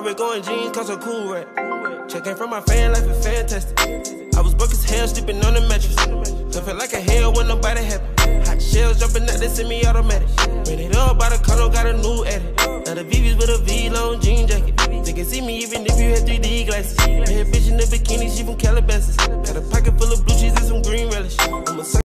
Robert going jeans, cause I'm cool, right? Checking from my fan life is fantastic. I was broke as hell, sleeping on the mattress. It felt like a hell when nobody happy. Hot shells jumping out, they semi-automatic. Ran it up by the condo, got a new edit. Now the VVs with a V-long jean jacket. They can see me even if you had 3D glasses. Bad bitch in the bikini, she from Calabasas. Got a pocket full of blue cheese and some green relish. I'm a